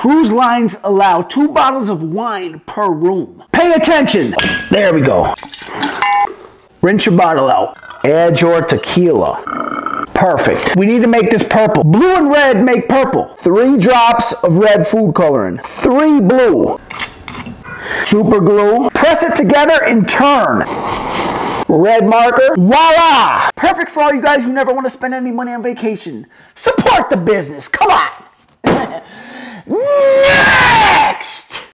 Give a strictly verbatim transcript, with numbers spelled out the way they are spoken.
Cruise lines allow two bottles of wine per room. Pay attention. There we go. Rinse your bottle out. Add your tequila. Perfect. We need to make this purple. Blue and red make purple. Three drops of red food coloring. Three blue. Super glue. Press it together and turn. Red marker. Voila! Perfect for all you guys who never want to spend any money on vacation. Support the business. Come on. Next!